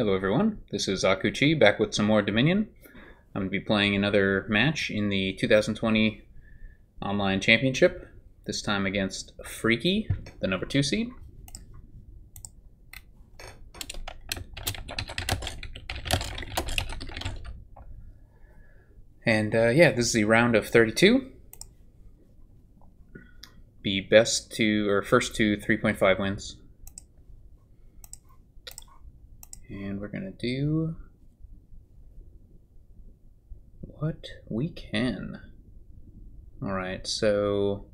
Hello everyone, this is Akuchi back with some more Dominion. I'm going to be playing another match in the 2020 Online Championship, this time against Freaky, the number 2 seed. And yeah, this is the round of 32. Be first to 3.5 wins. And we're going to do what we can. Alright, so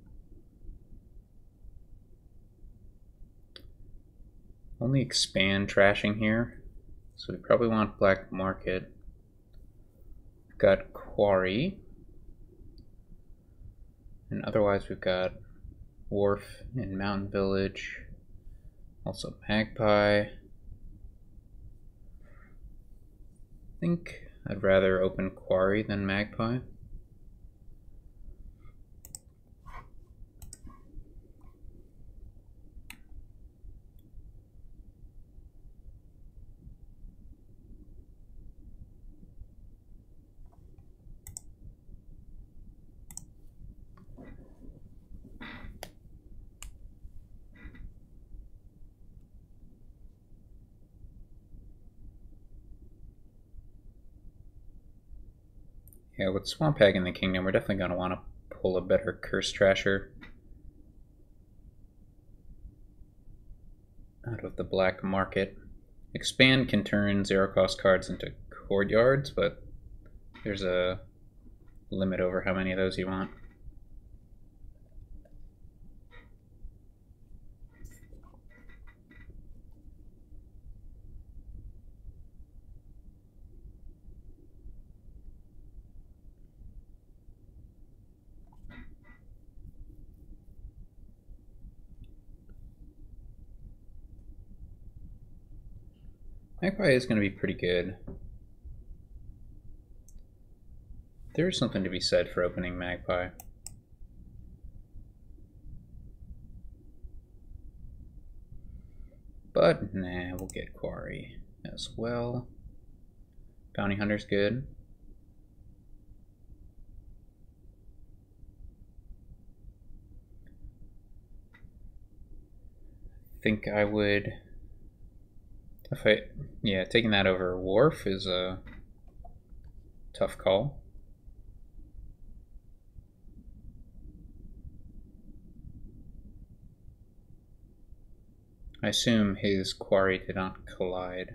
only expand trashing here. So we probably want Black Market. We've got Quarry. And otherwise we've got Wharf and Mountain Village. Also Magpie. I think I'd rather open Quarry than Magpie. Yeah, with Swamp Hag in the Kingdom, we're definitely going to want to pull a better Curse Trasher out of the Black Market. Expand can turn 0-cost cards into Courtyards, but there's a limit over how many of those you want. Magpie is going to be pretty good. There's something to be said for opening Magpie. But nah, we'll get Quarry as well. Bounty Hunter's good. I think I would... yeah, taking that over Wharf is a tough call. I assume his Quarry did not collide.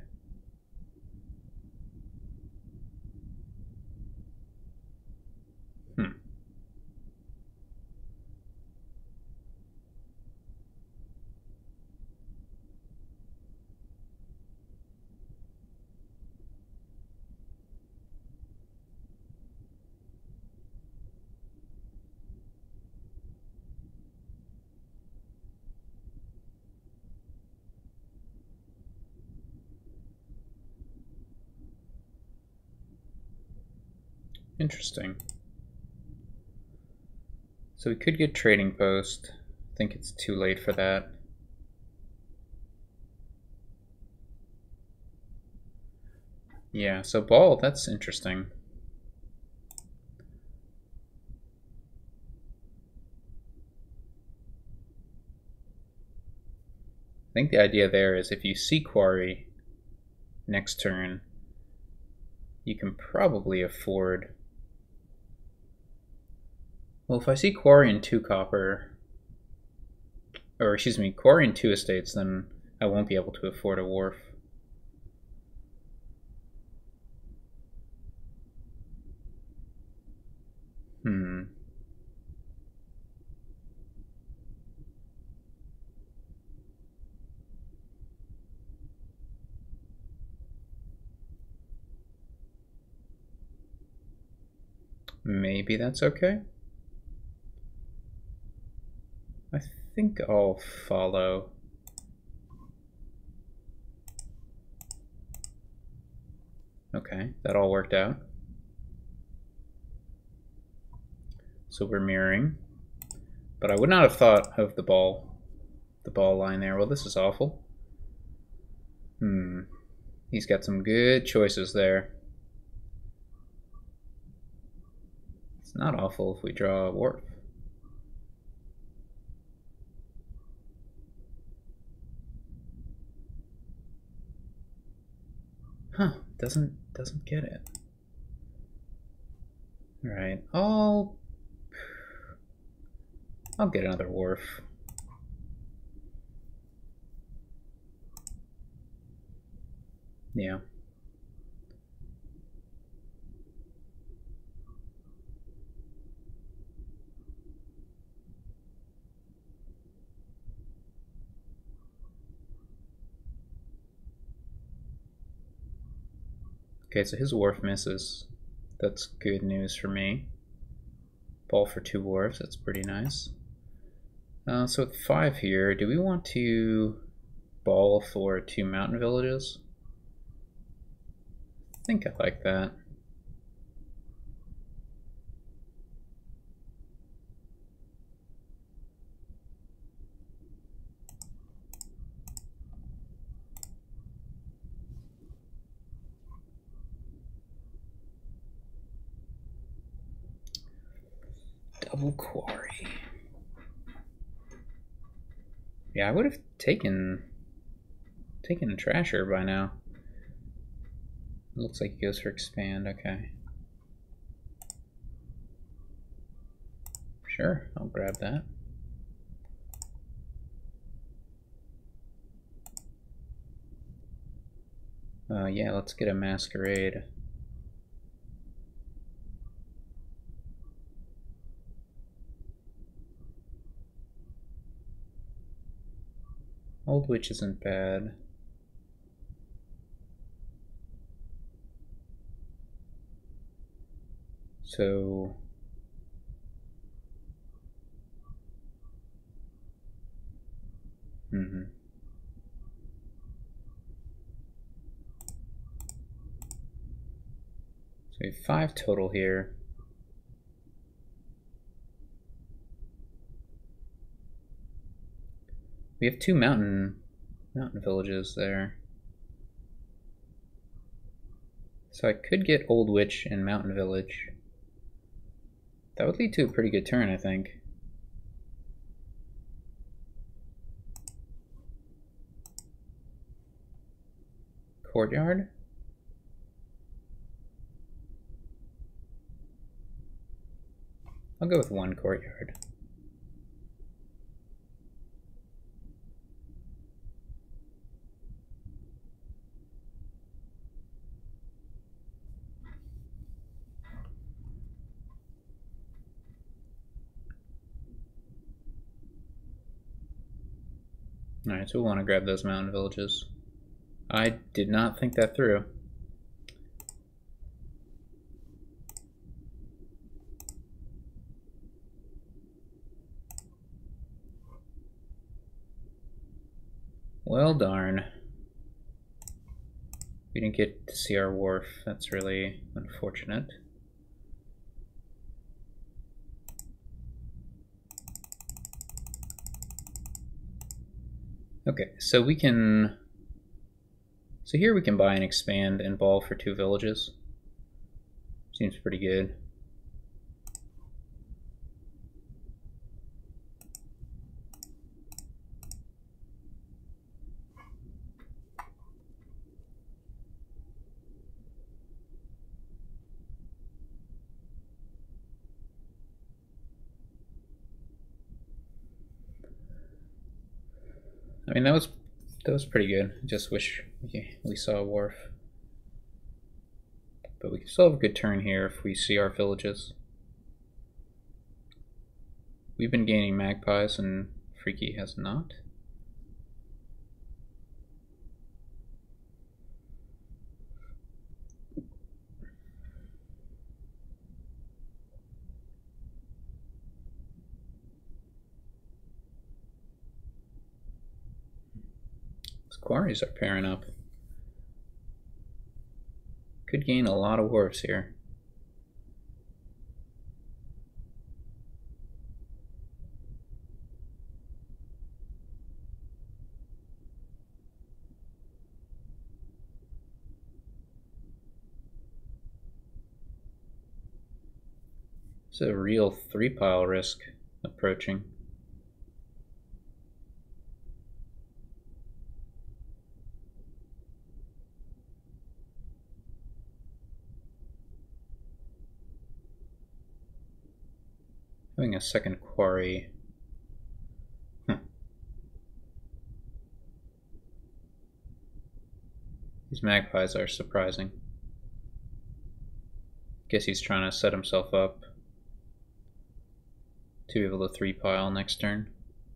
Interesting. So we could get Trading Post. I think it's too late for that. Yeah, so Ball, that's interesting. I think the idea there is if you see Quarry next turn, you can probably afford... Well, if I see Quarry and 2 copper, or excuse me, Quarry and 2 estates, then I won't be able to afford a Wharf. Maybe that's okay. I think I'll follow. Okay, that all worked out. So we're mirroring. But I would not have thought of the ball line there. Well, this is awful. He's got some good choices there. It's not awful if we draw a wharf. Huh, doesn't get it. Alright, I'll get another wharf. Yeah. Okay, so his wharf misses. That's good news for me. Ball for 2 wharfs, that's pretty nice. So with 5 here, do we want to ball for 2 mountain villages? I think I like that. Double quarry. Yeah, I would have taken a trasher by now. It looks like he goes for expand, okay. Sure, I'll grab that. Yeah, let's get a masquerade. Old Witch isn't bad. So So we have 5 total here. We have 2 mountain villages there. So I could get Old Witch and Mountain Village. That would lead to a pretty good turn, I think. Courtyard? I'll go with 1 courtyard. Alright, so we'll want to grab those mountain villages. I did not think that through. Well, darn. We didn't get to see our wharf. That's really unfortunate. Okay, so we can... So here we can buy and expand and ball for 2 villages. Seems pretty good. I mean, that was pretty good. Just wish we saw a wharf. But we can still have a good turn here if we see our villages. We've been gaining magpies and Freaky has not. These quarries are pairing up. Could gain a lot of wharfs here. It's a real 3-pile risk approaching. Having a second quarry. These magpies are surprising. Guess he's trying to set himself up to be able to 3-pile next turn.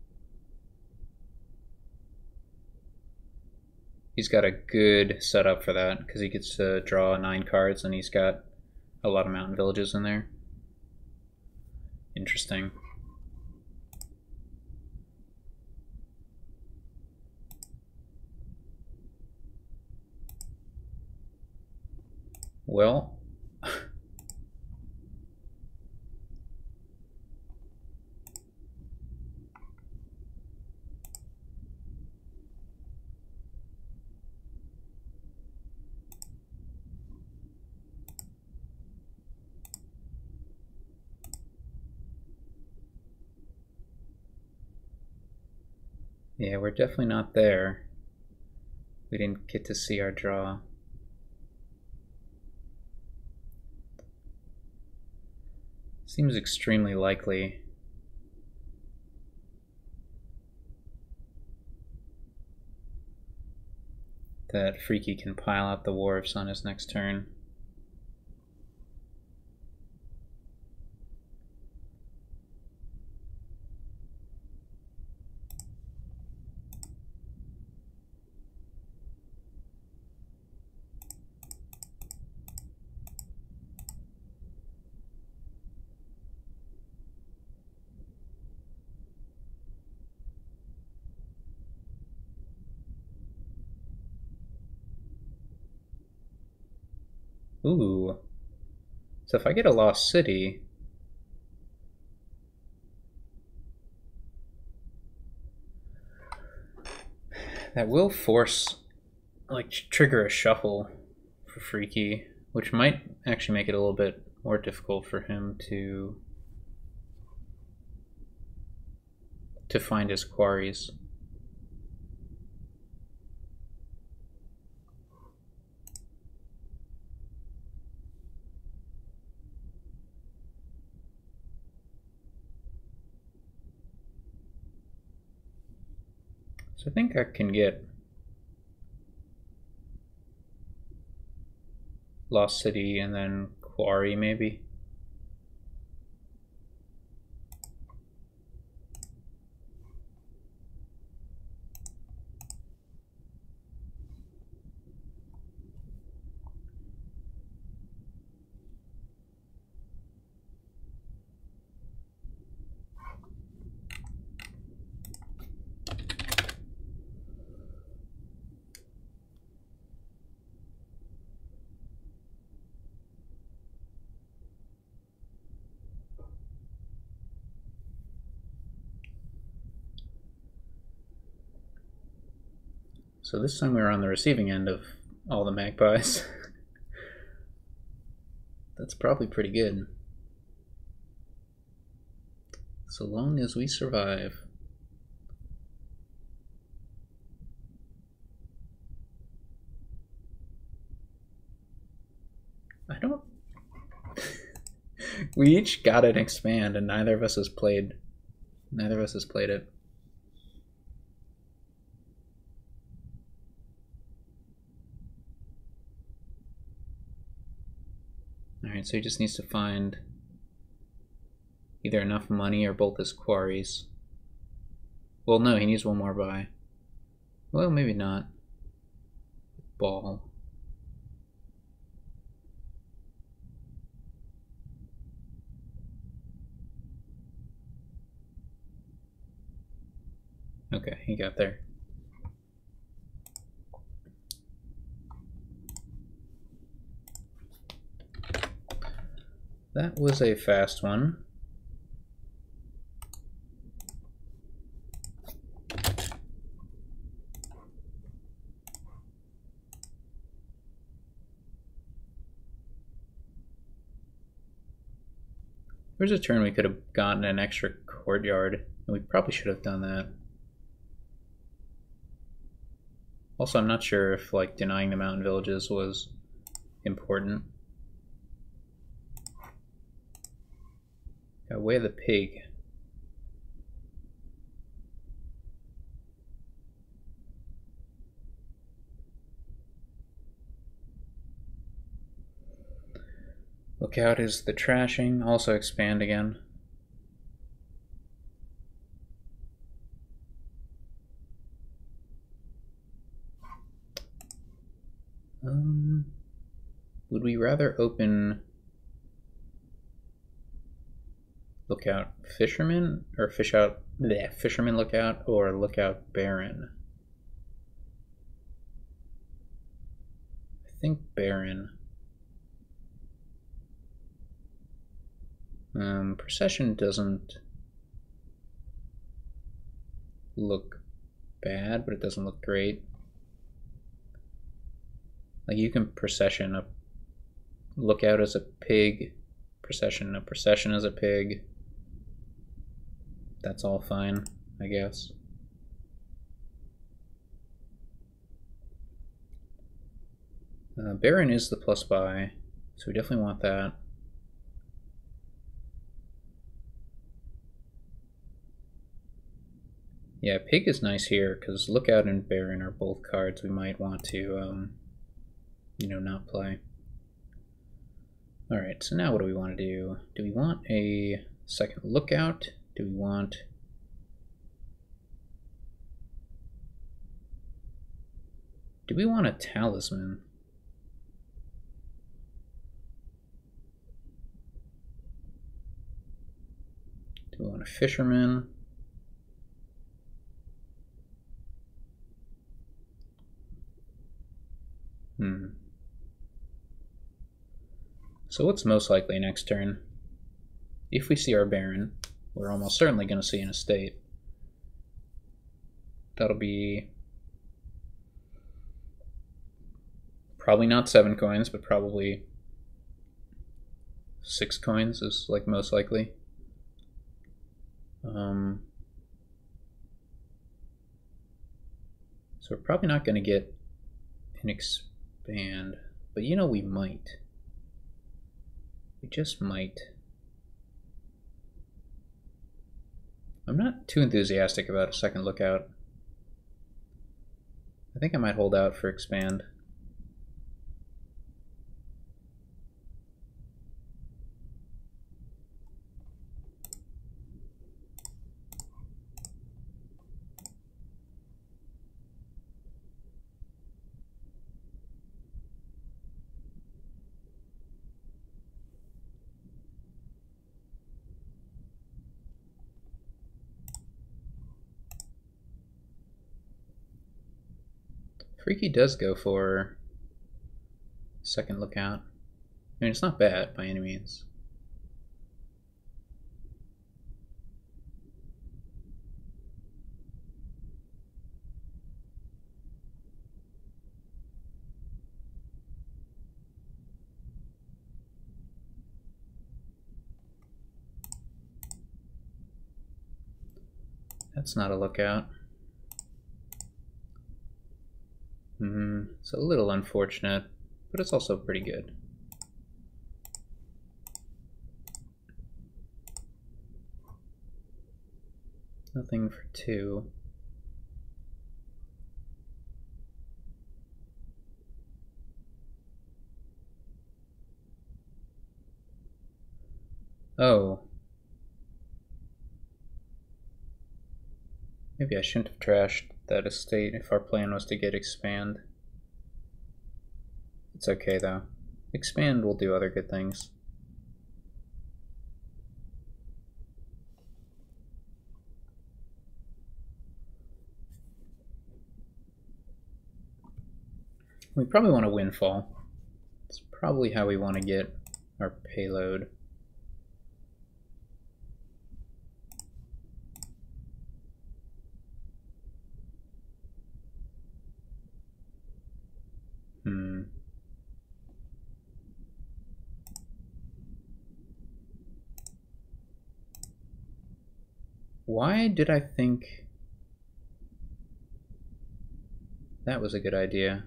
He's got a good setup for that because he gets to draw 9 cards and he's got a lot of mountain villages in there. Interesting. Well, yeah, we're definitely not there. We didn't get to see our draw. Seems extremely likely. That Freaky can pile out the wharves on his next turn. Ooh. So if I get a Lost City, that will force, like, trigger a shuffle for Freaky, which might actually make it a little bit more difficult for him to find his quarries. So I think I can get Lost City and then Quarry maybe. So this time we were on the receiving end of all the magpies. That's probably pretty good. So long as we survive. I don't... We each got an expand and neither of us has played it. Alright, so he just needs to find either enough money or both his quarries. Well, no, he needs one more buy. Well, maybe not. Ball. Okay, he got there. That was a fast one. There's a turn we could have gotten an extra courtyard, and we probably should have done that. Also, I'm not sure if like denying the mountain villages was important. Got Way of the Pig. Lookout is the trashing. Also expand again. Would we rather open Lookout Fisherman or Fisherman Lookout or Lookout Baron? I think Baron. Procession doesn't look bad, but it doesn't look great. Like you can procession a Lookout as a pig, procession as a pig. That's all fine, I guess. Baron is the plus buy, so we definitely want that. Yeah, Pig is nice here because Lookout and Baron are both cards we might want to, not play. Alright, so now what do we want to do? Do we want a second Lookout? Do we want... Do we want a Talisman? Do we want a Fisherman? So what's most likely next turn? If we see our Baron, we're almost certainly going to see an estate. That'll be probably not 7 coins, but probably 6 coins is like most likely. So we're probably not going to get an expand, but we might. We just might. I'm not too enthusiastic about a second Lookout. I think I might hold out for expand. Freaky does go for second Lookout. I mean, it's not bad by any means. That's not a Lookout. It's a little unfortunate, but it's also pretty good. Nothing for 2. Oh. Maybe I shouldn't have trashed that estate if our plan was to get expand. It's okay though. Expand will do other good things. We probably want a Windfall. It's probably how we want to get our payload. Why did I think that was a good idea?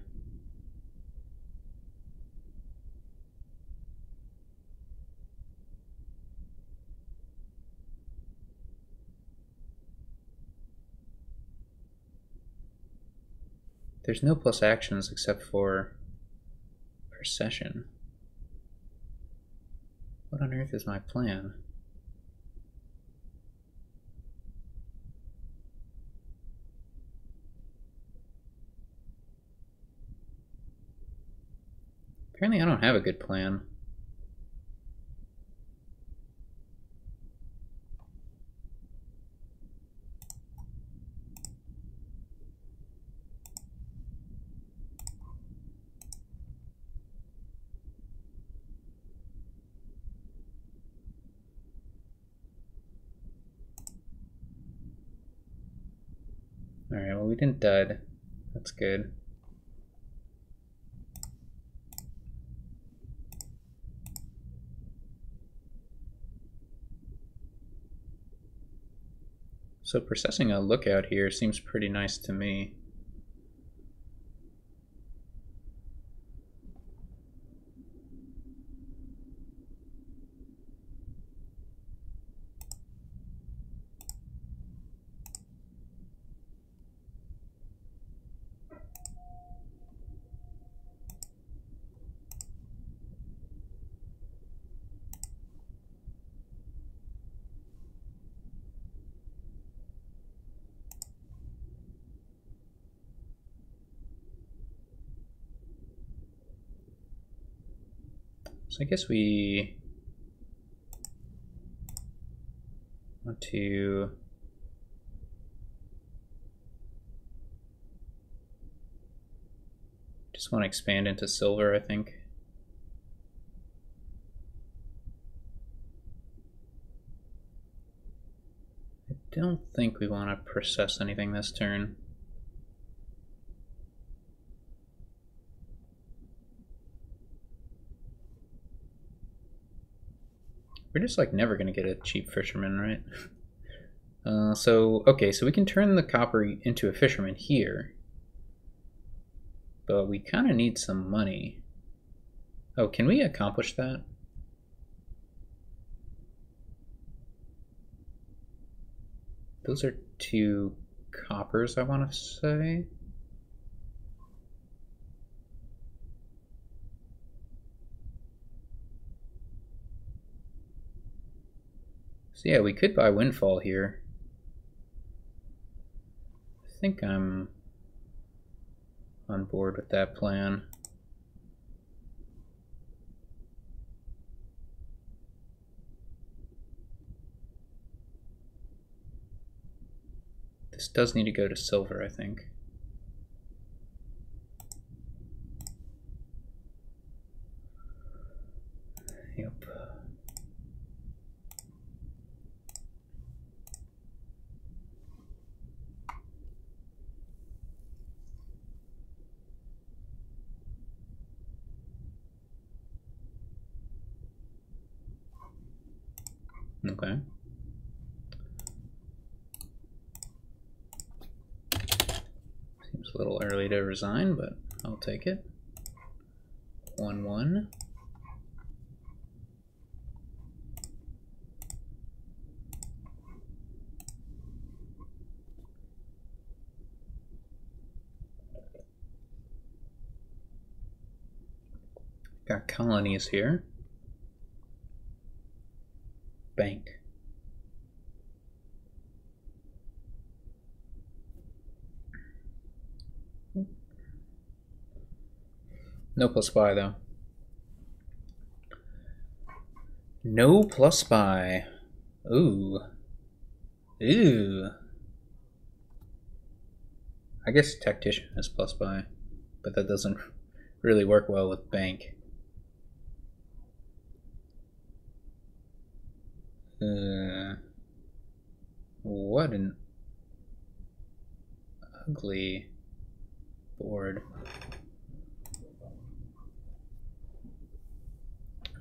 There's no plus actions except for procession. What on earth is my plan? Apparently I don't have a good plan. Alright, well we didn't dud. That's good. So processing a lookout here seems pretty nice to me. So I guess we want to just want to expand into silver, I think. I don't think we want to process anything this turn. We're just like never gonna get a cheap fisherman, right? Okay, so we can turn the copper into a fisherman here. But we kind of need some money. Oh, can we accomplish that? Those are 2 coppers, I want to say. So yeah, we could buy Windfall here. I think I'm on board with that plan. This does need to go to silver, I think. Yep. Okay. Seems a little early to resign, but I'll take it. 1-1. Got colonies here. Bank. No plus buy though. No plus buy. Ooh. Ooh. I guess tactician is plus buy, but that doesn't really work well with bank. What an ugly board.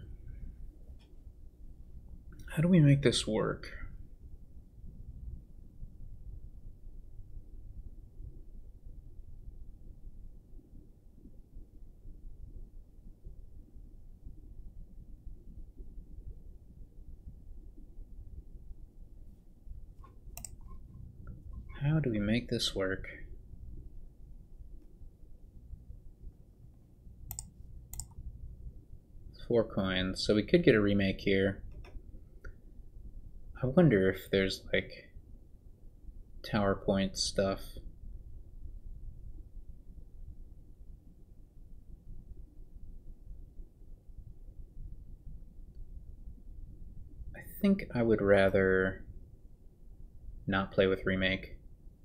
How do we make this work? how do we make this work? Four coins, so we could get a remake here. I wonder if there's like tower point stuff. I think I would rather not play with remake.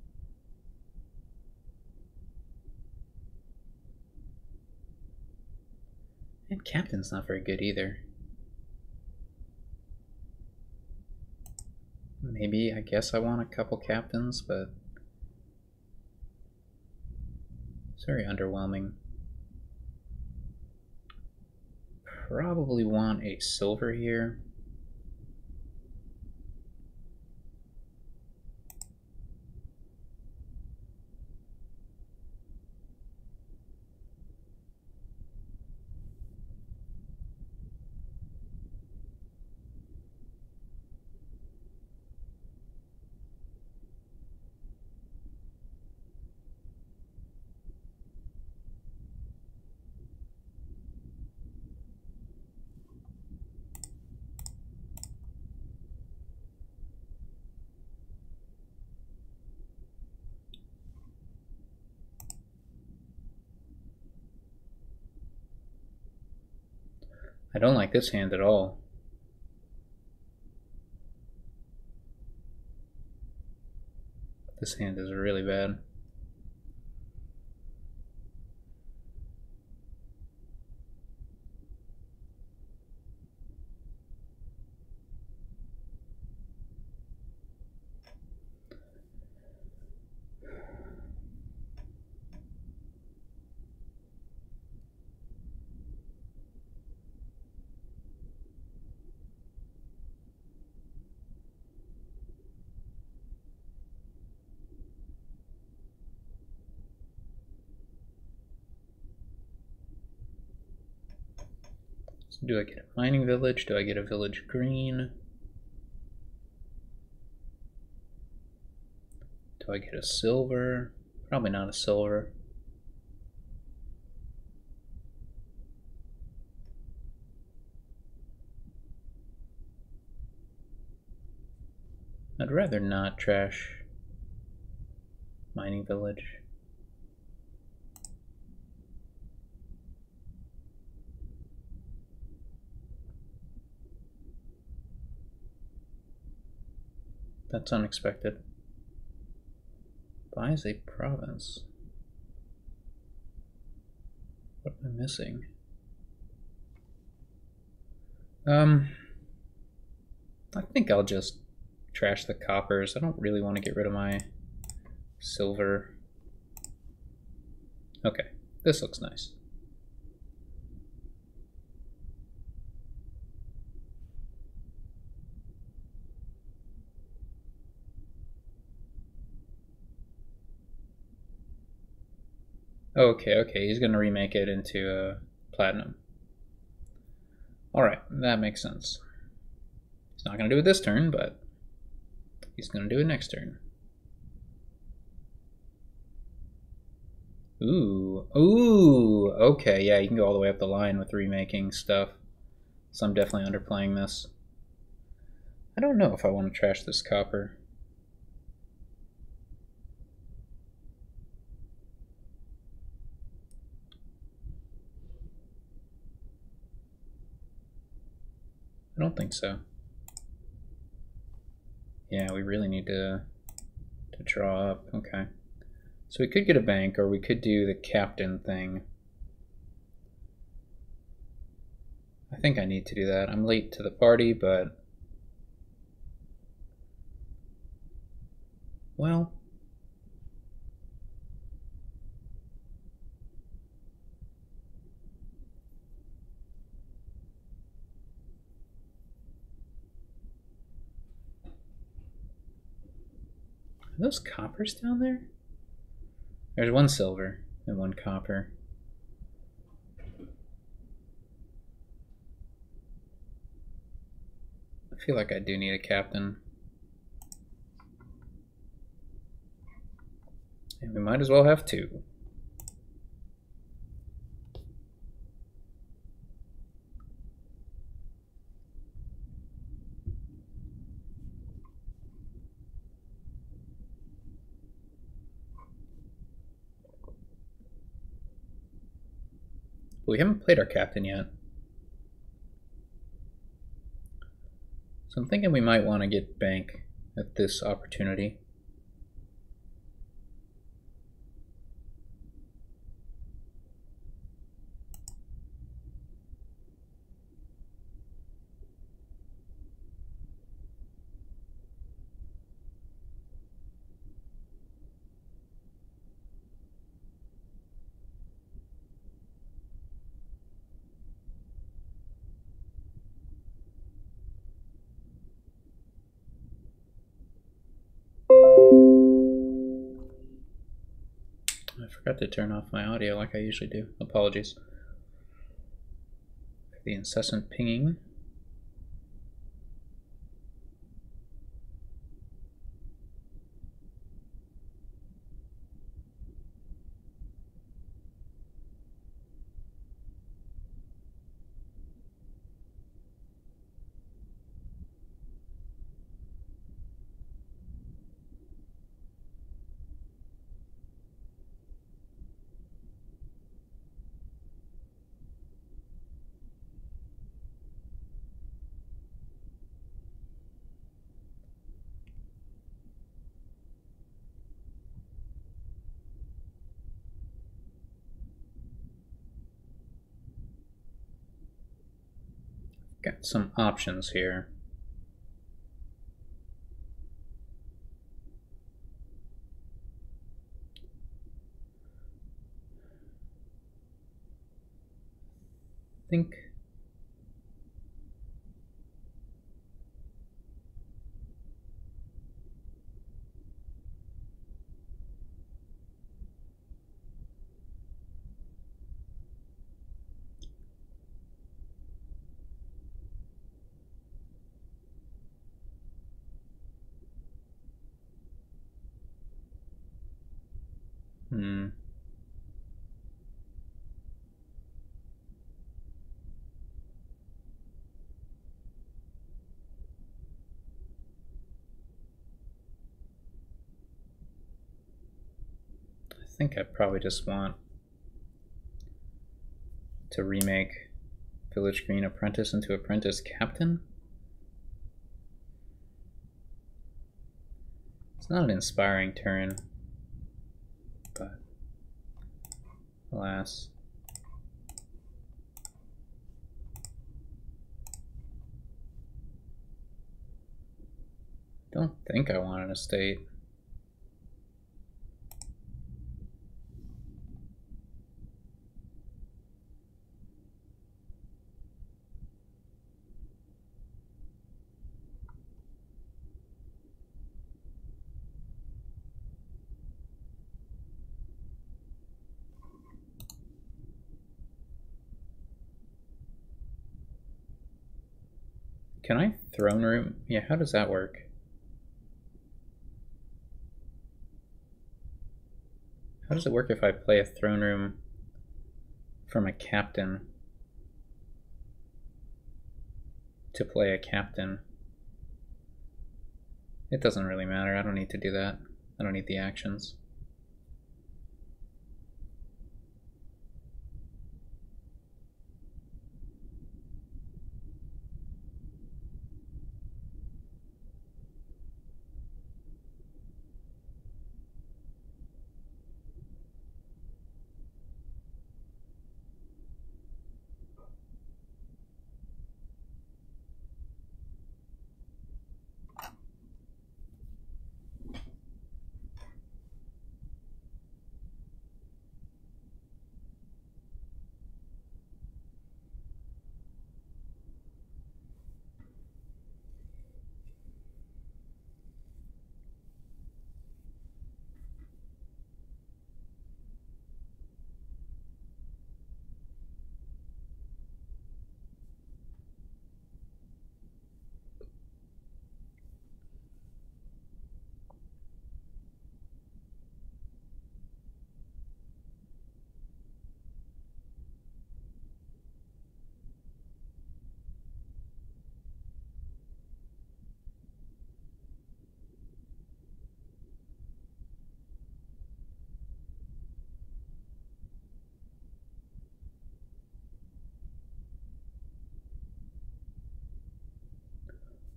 And captain's not very good either. Maybe, I guess I want a couple captains, but it's very underwhelming. Probably want a silver here. I don't like this hand at all. This hand is really bad. So do I get a mining village? Do I get a village green? Do I get a silver? Probably not a silver. I'd rather not trash mining village. That's unexpected. Buys a province. What am I missing? I think I'll just trash the coppers. I don't really want to get rid of my silver. Okay, this looks nice. Okay, he's gonna remake it into platinum. Alright, that makes sense. He's not gonna do it this turn, but he's gonna do it next turn. Ooh, okay, yeah, you can go all the way up the line with remaking stuff. So I'm definitely underplaying this. I don't know if I want to trash this copper. I don't think so. Yeah, we really need to draw up. Okay. So we could get a bank, or we could do the captain thing. I think I need to do that. I'm late to the party, but... well... are those coppers down there? There's one silver and one copper. I feel like I do need a captain. We might as well have two. We haven't played our captain yet. So I'm thinking we might want to get bank at this opportunity. I forgot to turn off my audio like I usually do. Apologies for the incessant pinging. Got some options here. I think I think I probably just want to remake Village Green Apprentice into Apprentice Captain. It's not an inspiring turn, but alas. Don't think I want an estate. Can I throne room? Yeah, how does that work? How does it work if I play a throne room from a captain to play a captain? It doesn't really matter. I don't need to do that. I don't need the actions.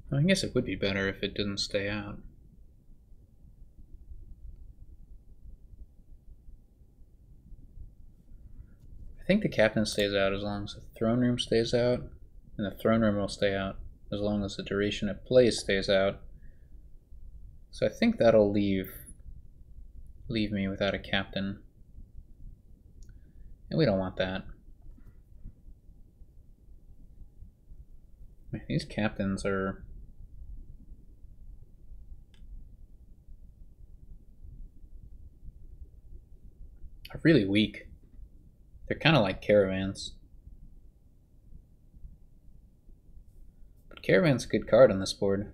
I guess it would be better if it didn't stay out. I think the captain stays out as long as the throne room stays out, and the throne room will stay out as long as the duration it plays stays out. So I think that'll leave me without a captain. And we don't want that. Man, these captains are really weak. They're kind of like caravans. But caravan's a good card on this board.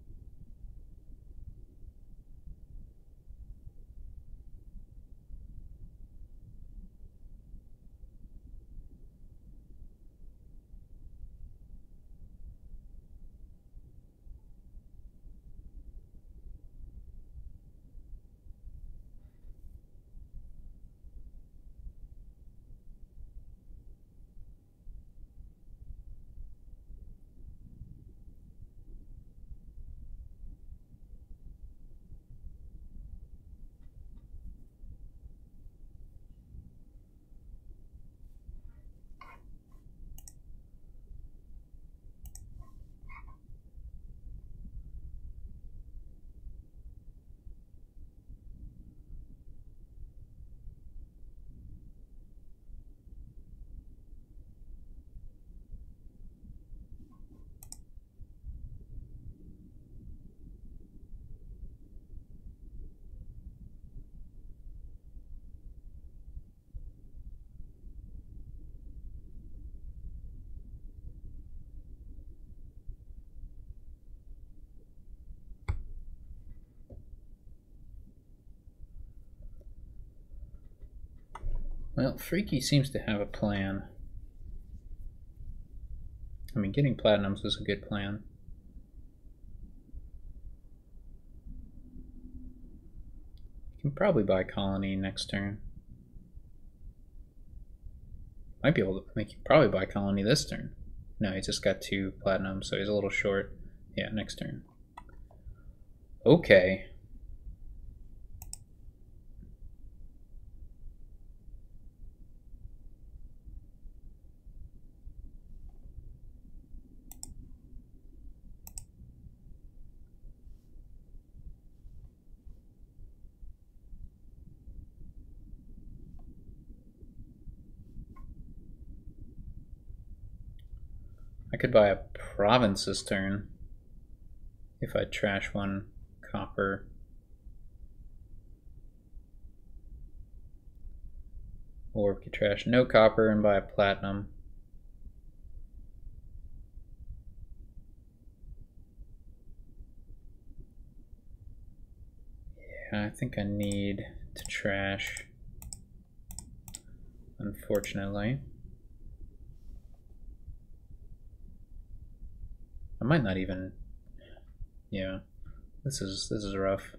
Well, Freaky seems to have a plan. I mean, getting platinums was a good plan. You can probably buy Colony next turn. Might be able to make you probably buy Colony this turn. No, he just got 2 platinums, so he's a little short. Yeah, next turn. Okay. I could buy a province this turn if I trash 1 copper. Or we could trash no copper and buy a platinum. Yeah, I think I need to trash, unfortunately. I might not even. Yeah, this is rough.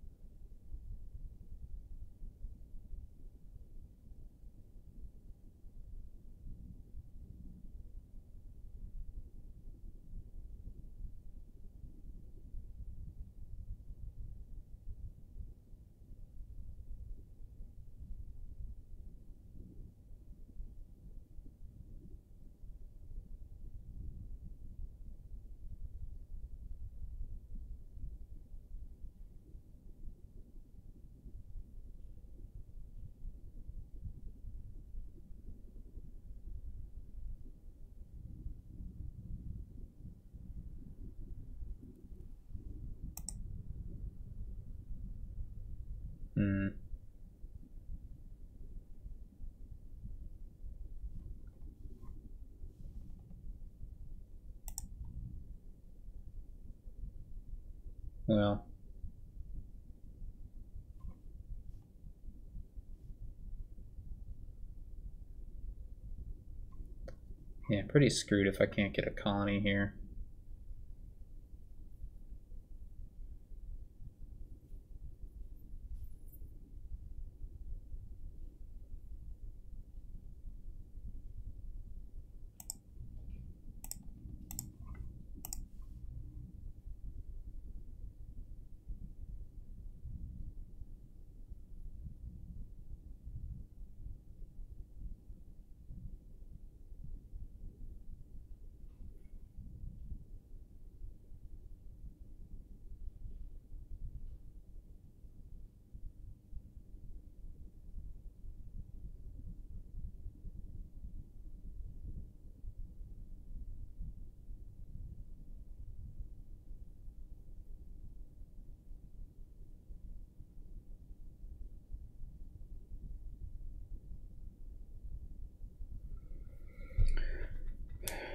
Well, yeah, pretty screwed if I can't get a colony here.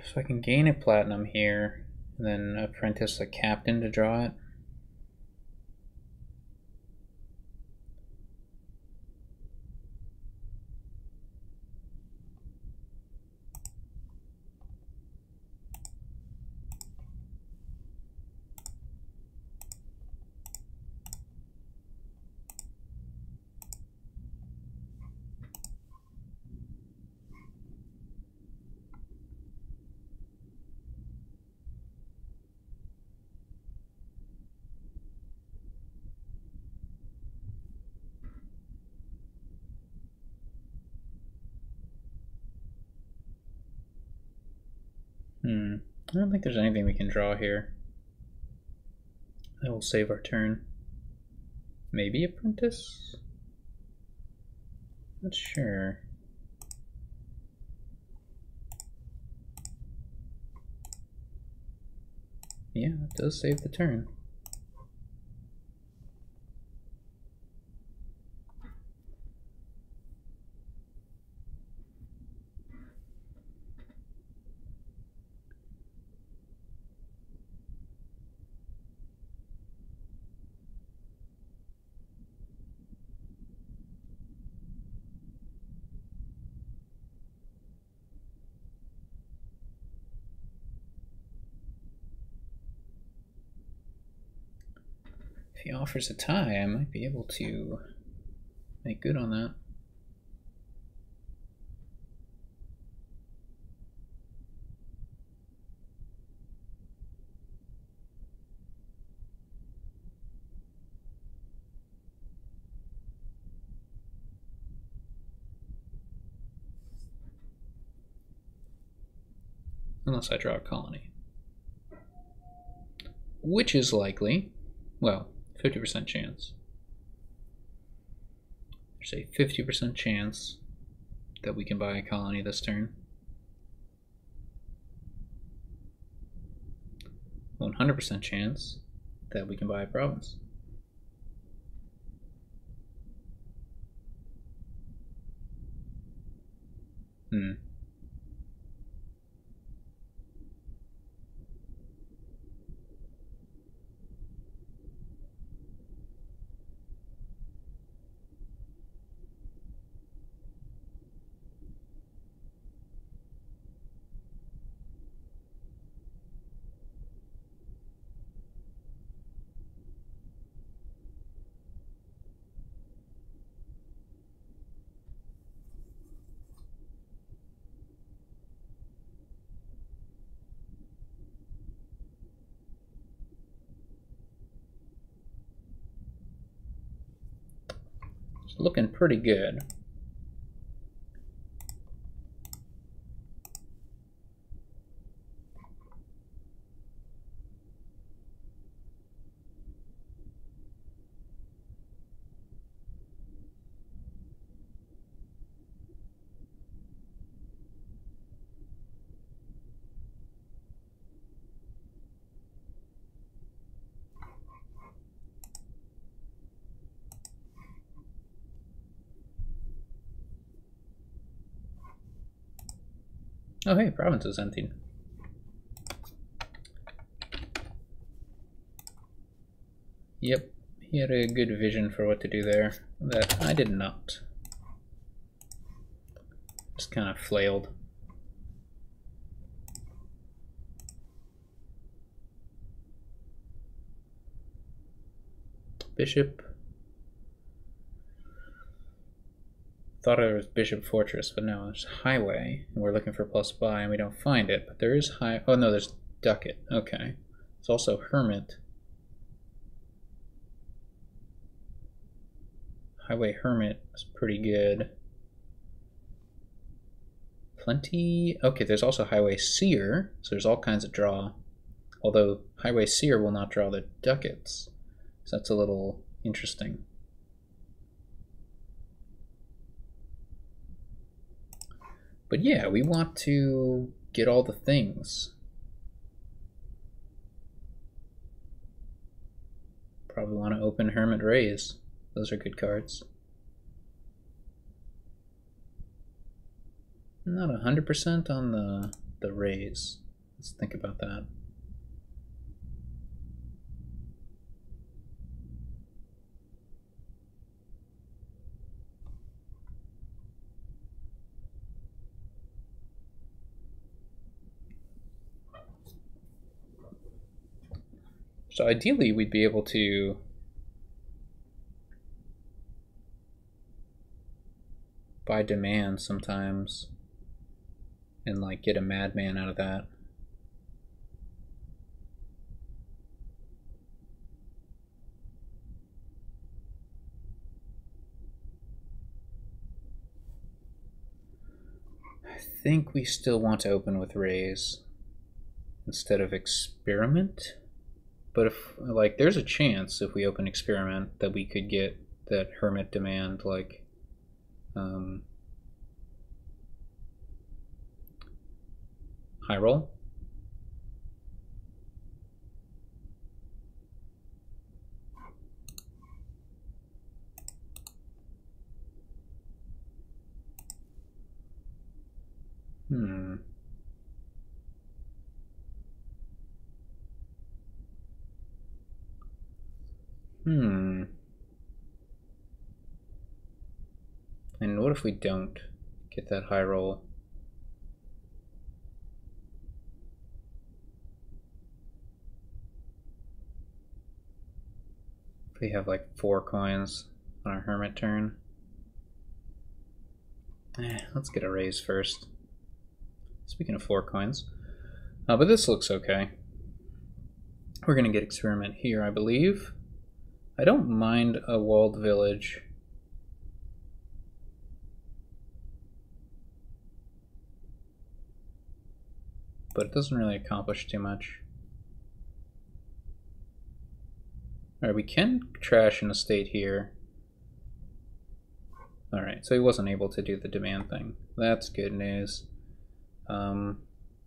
So I can gain a platinum here, and then apprentice a captain to draw it. I don't think there's anything we can draw here that will save our turn. Maybe apprentice? Not sure. Yeah, it does save the turn. If he offers a tie, I might be able to make good on that. Unless I draw a colony. Which is likely. Well, 50% chance. There's a 50% chance that we can buy a colony this turn. 100% chance that we can buy a province. It's looking pretty good. Oh hey, province is empty. Yep, he had a good vision for what to do there that I did not. Just kind of flailed. Bishop. Thought it was Bishop Fortress, but no, it's Highway. And we're looking for plus buy and we don't find it, but there is oh no, there's Ducat. Okay. It's also Hermit. Highway Hermit is pretty good. Plenty. Okay, there's also Highway Seer, so there's all kinds of draw. Although Highway Seer will not draw the ducats. So that's a little interesting. But yeah, we want to get all the things. Probably want to open Hermit Rays. Those are good cards. Not 100% on the the raise? Let's think about that. So ideally, we'd be able to buy demand sometimes and like get a madman out of that. I think we still want to open with raise instead of experiment. But if, like, there's a chance if we open experiment that we could get that hermit demand, like, high roll. And what if we don't get that high roll? If we have like 4 coins on our hermit turn. Let's get a raise first. Speaking of 4 coins. But this looks okay. We're going to get experiment here, I believe. I don't mind a walled village. But it doesn't really accomplish too much. Alright, we can trash an estate here. Alright, so he wasn't able to do the demand thing. That's good news. I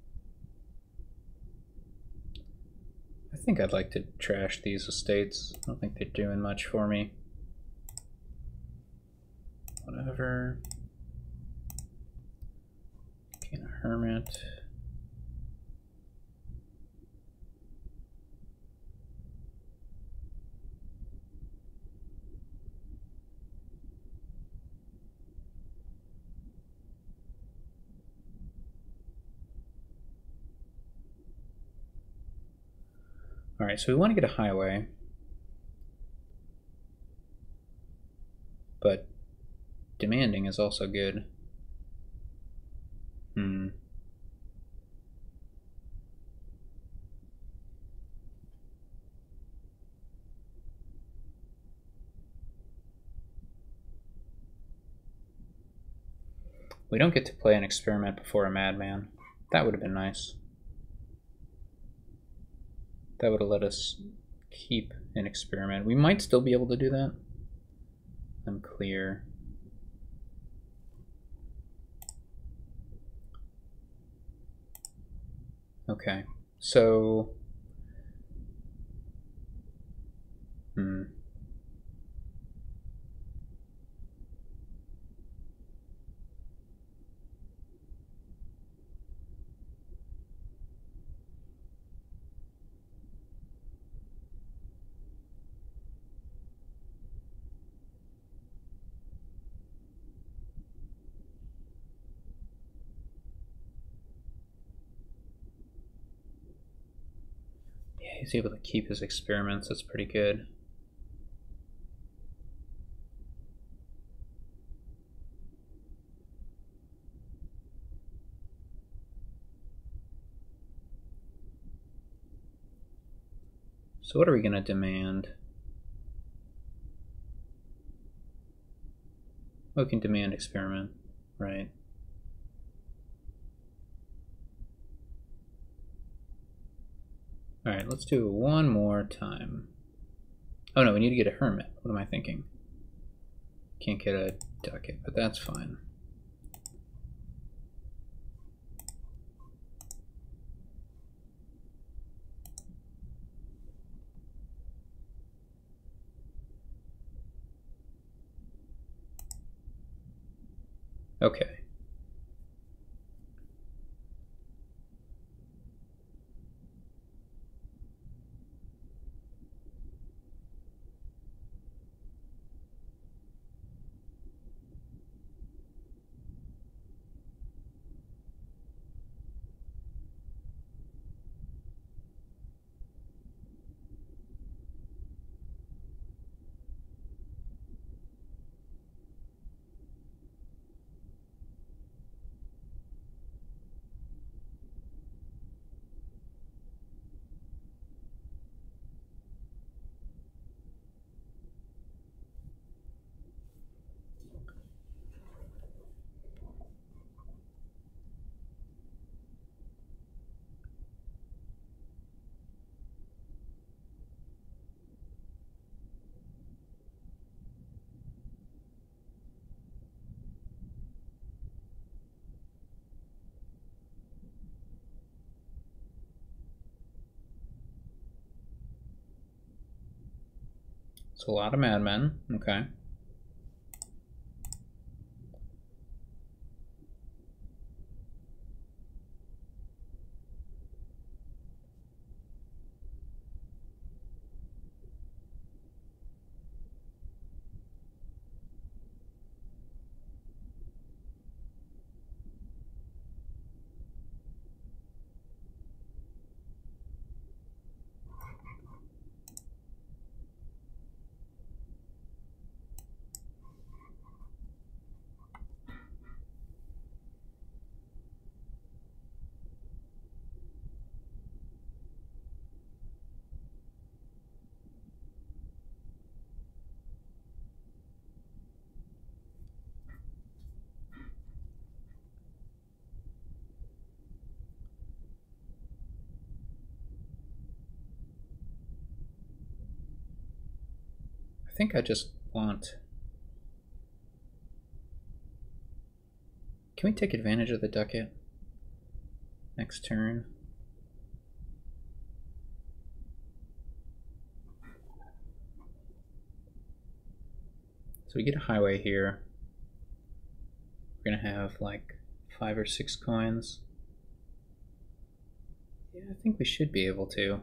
think I'd like to trash these estates. I don't think they're doing much for me. Whatever. Gain a hermit. Alright, so we want to get a highway. But demanding is also good. We don't get to play an experiment before a madman. That would have been nice. That would have let us keep an experiment. We might still be able to do that. Unclear. Okay, so... he's able to keep his experiments. That's pretty good. So what are we going to demand? We can demand experiment, right? Alright, let's do it one more time. Oh no, we need to get a hermit. What am I thinking? Can't get a ducat, but that's fine. Okay. It's a lot of madmen. Okay. I think I just want... Can we take advantage of the ducat next turn? So we get a highway here. We're gonna have like 5 or 6 coins. Yeah, I think we should be able to.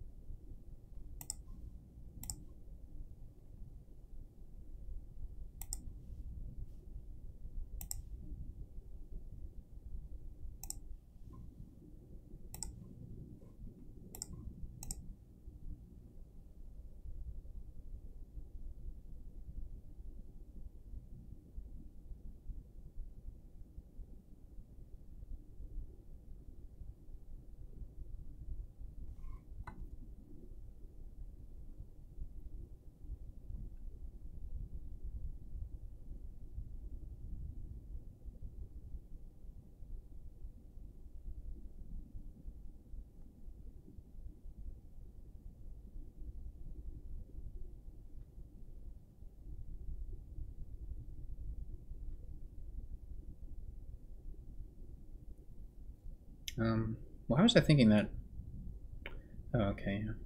Why was I thinking that? Oh, okay. Yeah.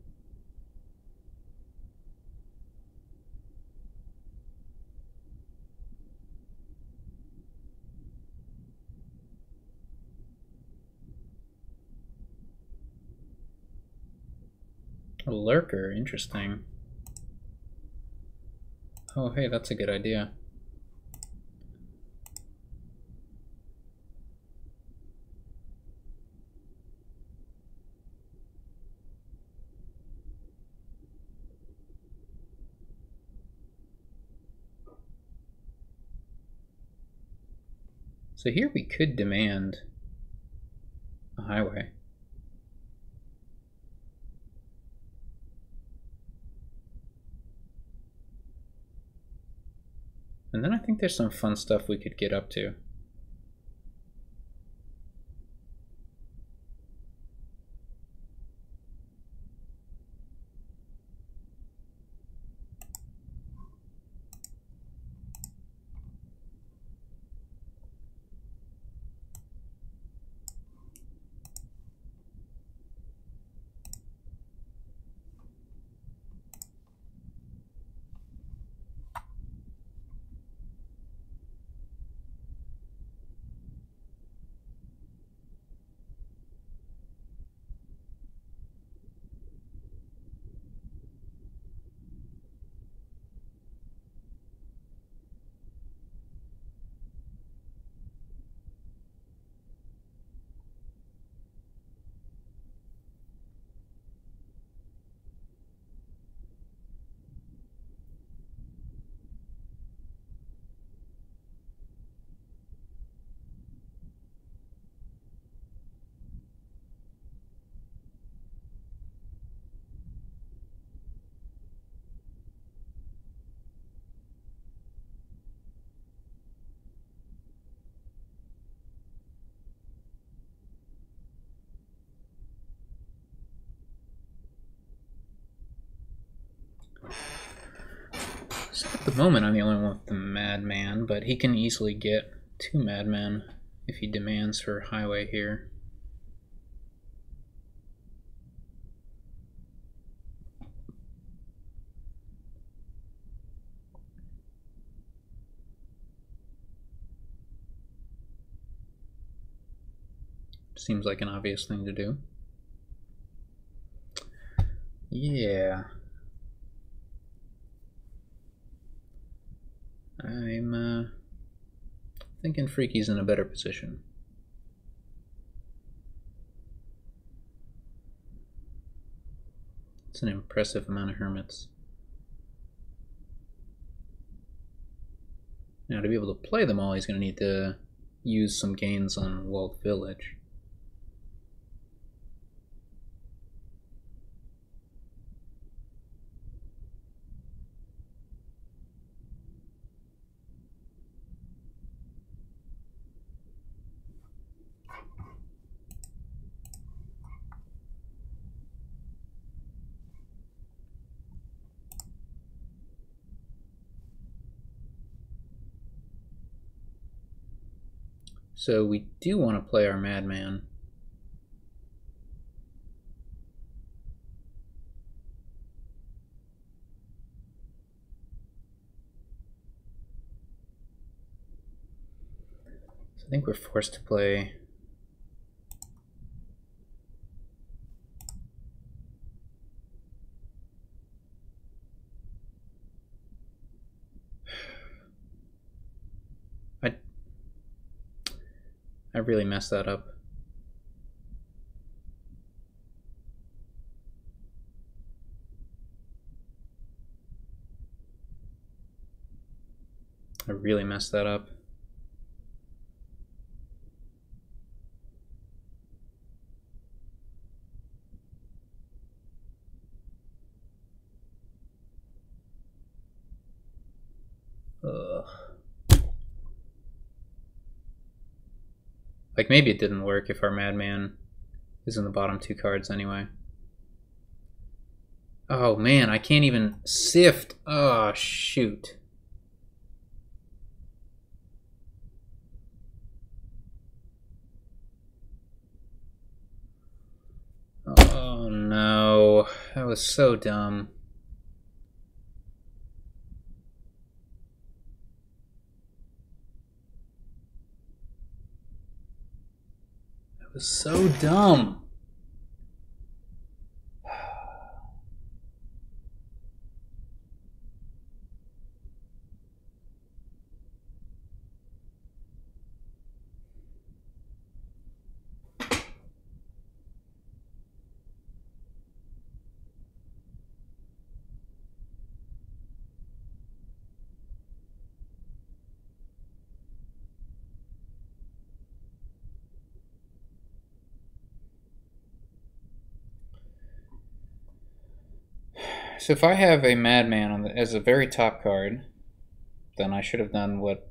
A lurker, interesting. Oh, hey, that's a good idea. So here we could demand a highway. And then I think there's some fun stuff we could get up to. So at the moment, I'm the only one with the madman, but he can easily get 2 madmen if he demands for highway here. Seems like an obvious thing to do. Yeah. I'm thinking Freaky's in a better position. It's an impressive amount of hermits. Now, to be able to play them all, he's going to need to use some gains on Walled Village. So we do want to play our Madman. So I think we're forced to play I really messed that up. I really messed that up. Ugh. Like, maybe it didn't work if our Madman is in the bottom two cards anyway. Oh man, I can't even sift. Oh shoot. Oh no, that was so dumb. That was so dumb. So if I have a Madman as a very top card, then I should have done what...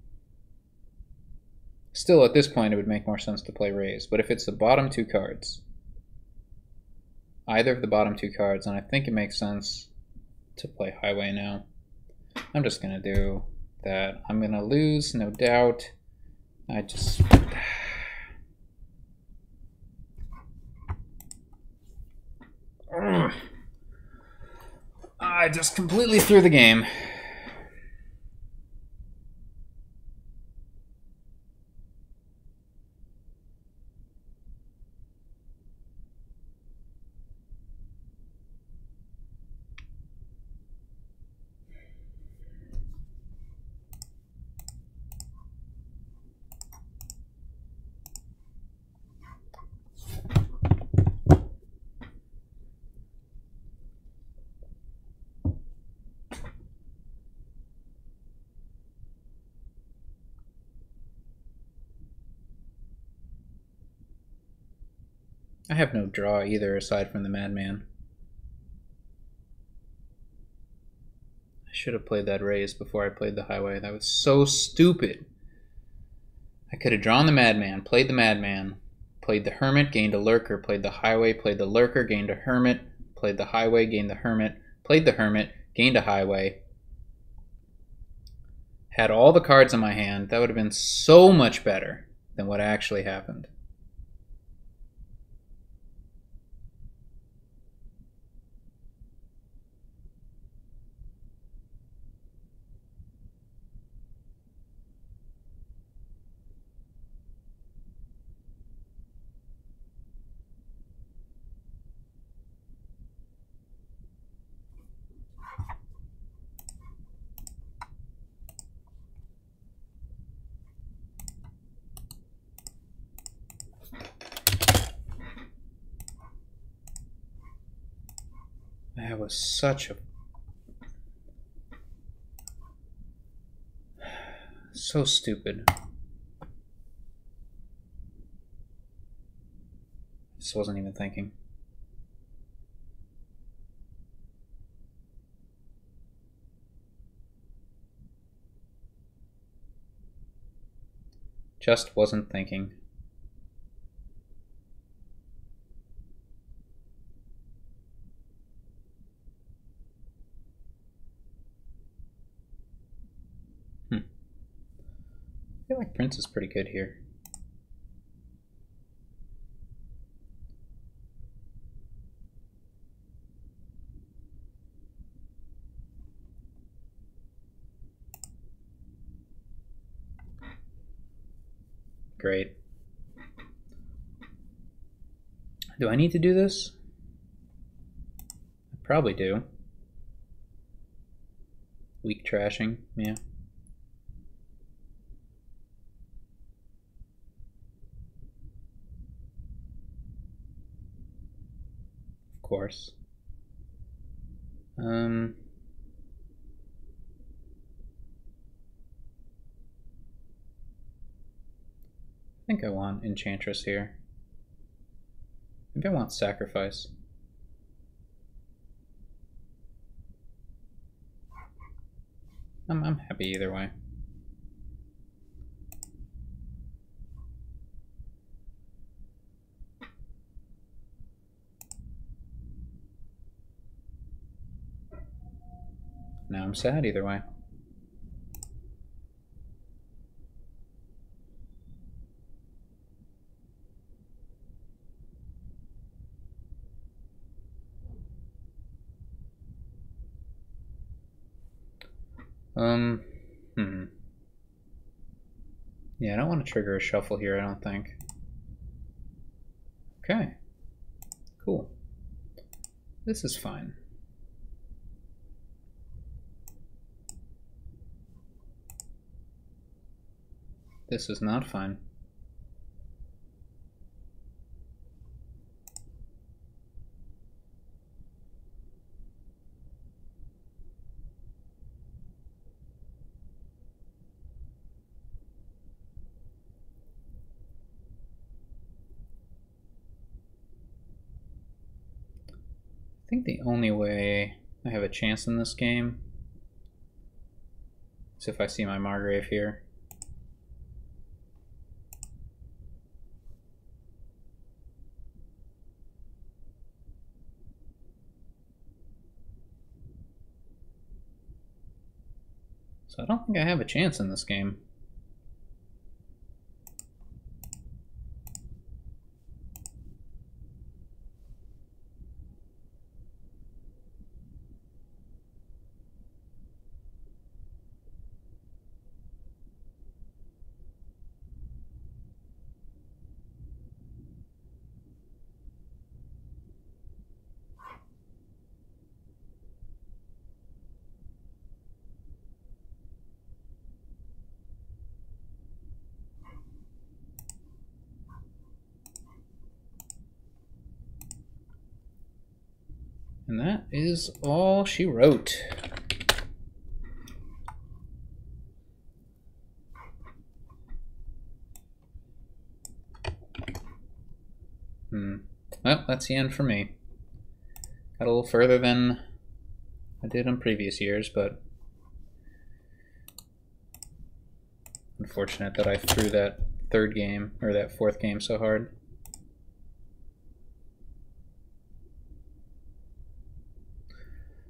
Still, at this point, it would make more sense to play Raise. But if it's the bottom two cards, either of the bottom two cards, and I think it makes sense to play Highway now. I'm just going to do that. I'm going to lose, no doubt. I just completely threw the game. I have no draw either, aside from the Madman. I should have played that Raise before I played the Highway. That was so stupid. I could have drawn the Madman, played the Madman, played the Hermit, gained a Lurker, played the Highway, played the Lurker, gained a Hermit, played the Highway, gained the Hermit, played the Hermit, gained a Highway. Had all the cards in my hand. That would have been so much better than what actually happened. That was such a... so stupid. Just wasn't even thinking. Just wasn't thinking. I feel like Prince is pretty good here. Great. Do I need to do this? I probably do. Weak trashing, yeah. Of course. I think I want Enchantress here. Maybe I want Sacrifice. I'm happy either way. Now I'm sad either way. Yeah, I don't want to trigger a shuffle here, I don't think. Okay. Cool. This is fine. This is not fine. I think the only way I have a chance in this game is if I see my Margrave here. So I don't think I have a chance in this game. And that is all she wrote. Well, that's the end for me. Got a little further than I did on previous years, but unfortunate that I threw that third game, or that fourth game, so hard.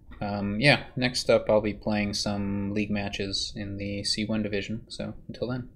Yeah, next up I'll be playing some league matches in the C1 division, so until then.